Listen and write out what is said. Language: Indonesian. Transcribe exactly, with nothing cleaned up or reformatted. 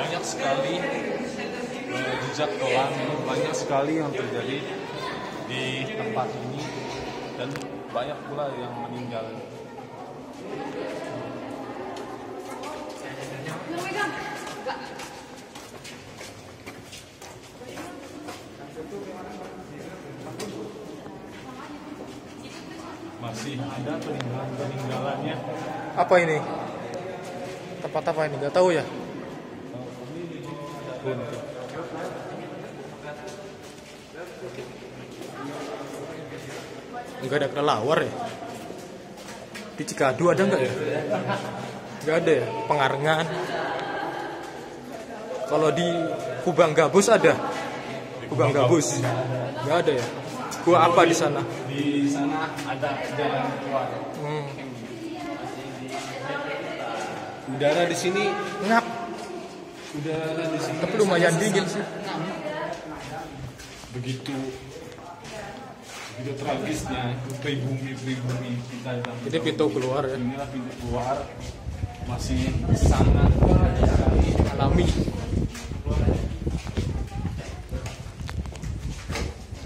banyak sekali uh, jejak kelam, banyak sekali yang terjadi di tempat ini dan banyak pula yang meninggal. Masih ada peninggalan-peninggalannya. Apa ini? Tempat apa ini? Gak tahu ya. Enggak ada kelelawar ya? Di Cikadu ada nggak ya? Nggak ada ya? Pengarengan. Kalau di Kubang Gabus ada? Kubang Gabus nggak ada ya? Gua apa di sana? Di sana ada jalan keluar. Hmm. Udara di sini Ngap. Udara di sini Tapi lumayan dingin sih. Begitu begitu tragisnya pribumi-pribumi kita. Jadi pintu keluar ya. Inilah pintu keluar masih sangat